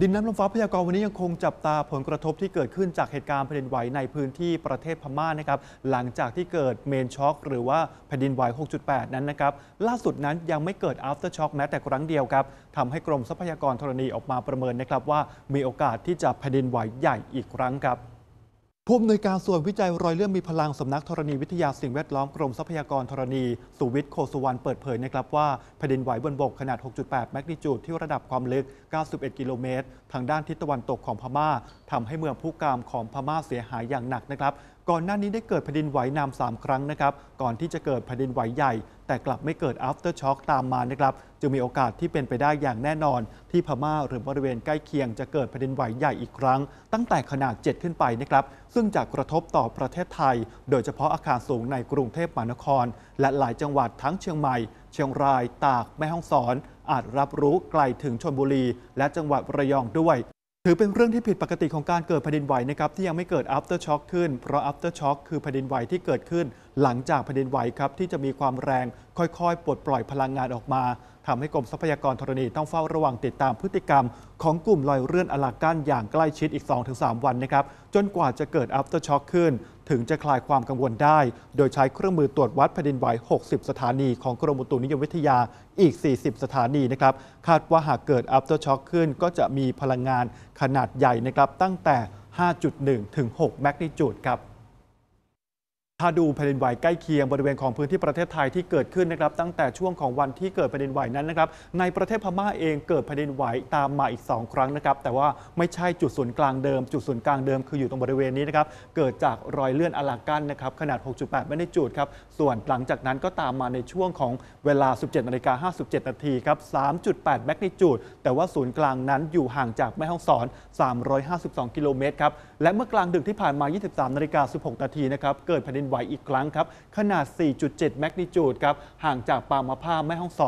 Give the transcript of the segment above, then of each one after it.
ดินน้ำลมฟ้าพยากรณ์วันนี้ยังคงจับตาผลกระทบที่เกิดขึ้นจากเหตุการณ์แผ่นดินไหวในพื้นที่ประเทศพม่านะครับหลังจากที่เกิดเมนช็อคหรือว่าแผ่นดินไหว 6.8 นั้นนะครับล่าสุดนั้นยังไม่เกิด after shock แม้แต่ครั้งเดียวครับทำให้กรมทรัพยากรธรณีออกมาประเมินนะครับว่ามีโอกาสที่จะแผ่นดินไหวใหญ่อีกครั้งครับผู้อำนวยการส่วนวิจัยรอยเลื่อนมีพลังสำนักธรณีวิทยาสิ่งแวดล้อมกรมทรัพยากรธรณีสุวิทย์โคสุวรรณเปิดเผยนะครับว่าแผ่นดินไหวบนบกขนาด 6.8 แมกนิจูดที่ระดับความลึก 91 กิโลเมตรทางด้านทิศตะวันตกของพม่าทำให้เมืองพุกามของพม่าเสียหายอย่างหนักนะครับก่อนหน้านี้ได้เกิดแผ่นดินไหวนำ3 ครั้งนะครับก่อนที่จะเกิดแผ่นดินไหวใหญ่แต่กลับไม่เกิด after shock ตามมานะครับจึงมีโอกาสที่เป็นไปได้อย่างแน่นอนที่พม่าหรือบริเวณใกล้เคียงจะเกิดแผ่นดินไหวใหญ่อีกครั้งตั้งแต่ขนาด 7 ขึ้นไปนะครับซึ่งจะกระทบต่อประเทศไทยโดยเฉพาะอาคารสูงในกรุงเทพมหานครและหลายจังหวัดทั้งเชียงใหม่เชียงรายตากแม่ฮ่องสอนอาจรับรู้ไกลถึงชลบุรีและจังหวัดระยองด้วยถือเป็นเรื่องที่ผิดปกติของการเกิดแผ่นดินไหวนะครับที่ยังไม่เกิด after shock ขึ้นเพราะ after shock คือแผ่นดินไหวที่เกิดขึ้นหลังจากแผ่นดินไหวครับที่จะมีความแรงค่อยๆปลดปล่อยพลังงานออกมาทำให้กรมทรัพยากรธรณีต้องเฝ้าระวังติดตามพฤติกรรมของกลุ่มลอยเลื่อนอลากั้นอย่างใกล้ชิดอีก 2-3 วันนะครับจนกว่าจะเกิด after shock ขึ้นถึงจะคลายความกังวลได้โดยใช้เครื่องมือตรวจวัดแผ่นดินไหว 60 สถานีของกรมอุตุนิยมวิทยาอีก 40 สถานีนะครับคาดว่าหากเกิด after shock ขึ้นก็จะมีพลังงานขนาดใหญ่นะครับตั้งแต่ 5.1 ถึง 6 แมกนิจูดครับถ้าดูแผ่นดินไหวใกล้เคียงบริเวณของพื้นที่ประเทศไทยที่เกิดขึ้นนะครับตั้งแต่ช่วงของวันที่เกิดแผ่นดินไหวนั้นนะครับในประเทศพม่าเองเกิดแผ่นดินไหวตามมาอีก2 ครั้งนะครับแต่ว่าไม่ใช่จุดศูนย์กลางเดิมจุดศูนย์กลางเดิมคืออยู่ตรงบริเวณนี้นะครับเกิดจากรอยเลื่อนอลากั้นนะครับขนาด 6.8 แมกนิจูดครับส่วนหลังจากนั้นก็ตามมาในช่วงของเวลา 17:57 นาทีครับ 3.8 แมกนิจูดแต่ว่าศูนย์กลางนั้นอยู่ห่างจากแม่ฮ่องสอน 352 กิโลเมตรครับและเมื่อกลางดึกที่ผ่านมา 23:16 นาทีนะครับเกิดแผ่นดินไหวอีกครั้งครับขนาด 4.7 แมกนิจูดครับห่างจากปางมะพร้าวแม่ฮ่องสอน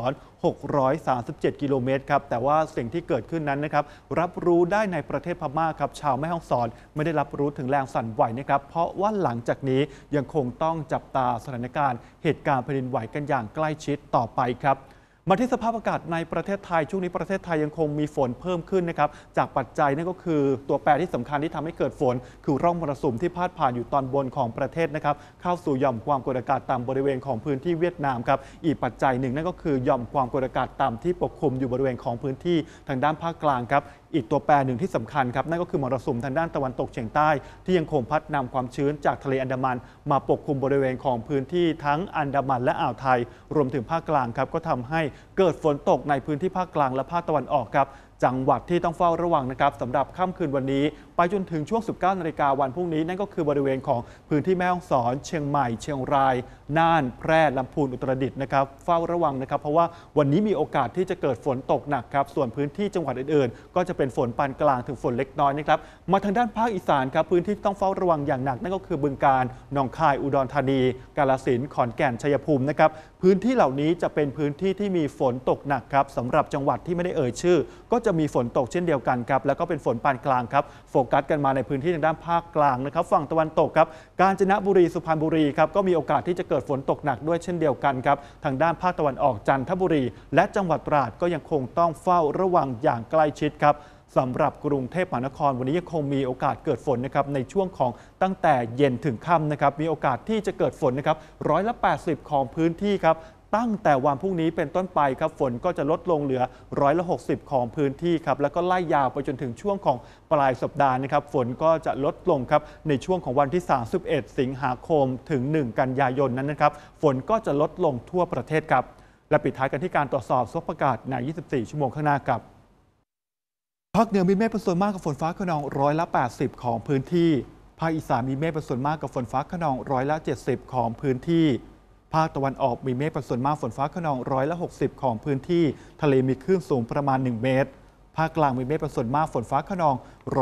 637 กิโลเมตรครับแต่ว่าสิ่งที่เกิดขึ้นนั้นนะครับรับรู้ได้ในประเทศพม่าครับชาวแม่ฮ่องสอนไม่ได้รับรู้ถึงแรงสั่นไหวนะครับเพราะว่าหลังจากนี้ยังคงต้องจับตาสถานการณ์เหตุการณ์แผ่นดินไหวกันอย่างใกล้ชิดต่อไปครับมาที่สภาพอากาศในประเทศไทยช่วงนี้ประเทศไทยยังคงมีฝนเพิ่มขึ้นนะครับจากปัจจัยนั่นก็คือตัวแปรที่สำคัญที่ทำให้เกิดฝนคือร่องมรสุมที่พาดผ่านอยู่ตอนบนของประเทศนะครับเข้าสู่หย่อมความกดอากาศต่ำบริเวณของพื้นที่เวียดนามครับอีกปัจจัยหนึ่งนั่นก็คือหย่อมความกดอากาศต่ำที่ปกคลุมอยู่บริเวณของพื้นที่ทางด้านภาคกลางครับอีกตัวแปรหนึ่งที่สำคัญครับนั่นก็คือมรสุมทางด้านตะวันตกเฉียงใต้ที่ยังคงพัดนำความชื้นจากทะเลอันดามันมาปกคลุมบริเวณของพื้นที่ทั้งอันดามันและอ่าวไทยรวมถึงภาคกลางครับก็ทำให้เกิดฝนตกในพื้นที่ภาคกลางและภาคตะวันออกครับจังหวัดที่ต้องเฝ้าระวังนะครับสำหรับค่ำคืนวันนี้ไปจนถึงช่วง 19 นาฬิกาวันพรุ่งนี้นั่นก็คือบริเวณของพื้นที่แม่ฮ่องสอนเชียงใหม่เชียงรายน่านแพร่ลำพูนอุตรดิตถ์นะครับเฝ้าระวังนะครับเพราะว่าวันนี้มีโอกาสที่จะเกิดฝนตกหนักครับส่วนพื้นที่จังหวัดอื่นๆก็จะเป็นฝนปานกลางถึงฝนเล็กน้อยนะครับมาทางด้านภาคอีสานครับพื้นที่ต้องเฝ้าระวังอย่างหนักนั่นก็คือบึงกาฬหนองคายอุดรธานีกาฬสินธุ์ขอนแก่นชัยภูมินะครับพื้นที่เหล่านี้จะเป็นพื้นที่ที่มีฝนตกหนักครับสำหรับจังหวัดที่ไม่ได้เอ่ยชื่อก็จะมีฝนตกเช่นเดียวกันครับแล้วก็เป็นฝนปานกลางครับโฟกัสกันมาในพื้นที่ทางด้านภาคกลางนะครับฝั่งตะวันตกครับกาญจนบุรีสุพรรณบุรีครับก็มีโอกาสที่จะเกิดฝนตกหนักด้วยเช่นเดียวกันครับทางด้านภาคตะวันออกจันทบุรีและจังหวัดตราดก็ยังคงต้องเฝ้าระวังอย่างใกล้ชิดครับสำหรับกรุงเทพมหานครวันนี้ยังคงมีโอกาสเกิดฝนนะครับในช่วงของตั้งแต่เย็นถึงค่ำนะครับมีโอกาสที่จะเกิดฝนนะครับ180%ของพื้นที่ครับตั้งแต่วันพรุ่งนี้เป็นต้นไปครับฝนก็จะลดลงเหลือ160%ของพื้นที่ครับแล้วก็ไล่ยาวไปจนถึงช่วงของปลายสัปดาห์นะครับฝนก็จะลดลงครับในช่วงของวันที่31 สิงหาคมถึง1 กันยายนนั้นนะครับฝนก็จะลดลงทั่วประเทศครับและปิดท้ายกันที่การตรวจสอบสภาพอากาศใน24 ชั่วโมงข้างหน้าครับภาคเหนือมีเมฆเป็นส่วนมากกับฝนฟ้าคะนอง80%ของพื้นที่ภาคอีสานมีเมฆเป็นส่วนมากกับฝนฟ้าคะนอง70%ของพื้นที่ภาคตะวันออกมีเมฆเป็นส่วนมากฝนฟ้าคะนอง60%ของพื้นที่ทะเลมีคลื่นสูงประมาณ1 เมตรภาคกลางมีเมฆเป็นส่วนมากฝนฟ้าคะนอง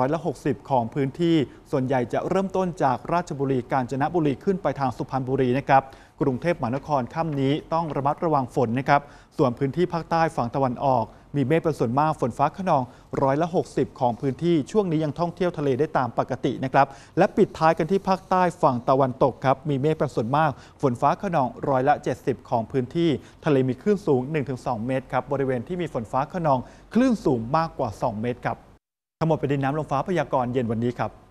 60%ของพื้นที่ส่วนใหญ่จะเริ่มต้นจากราชบุรีกาญจนบุรีขึ้นไปทางสุพรรณบุรีนะครับกรุงเทพมหานครค่ำนี้ต้องระมัดระวังฝนนะครับส่วนพื้นที่ภาคใต้ฝั่งตะวันออกมีเมฆเป็นส่วนมากฝนฟ้าคะนอง60%ของพื้นที่ช่วงนี้ยังท่องเที่ยวทะเลได้ตามปกตินะครับและปิดท้ายกันที่ภาคใต้ฝั่งตะวันตกครับมีเมฆเป็นส่วนมากฝนฟ้าคะนอง70%ของพื้นที่ทะเลมีคลื่นสูง 1-2 เมตรครับบริเวณที่มีฝนฟ้าคะนองคลื่นสูงมากกว่า2 เมตรครับทั้งหมดเป็นดินน้ำลมฟ้าพยากรณ์เย็นวันนี้ครับ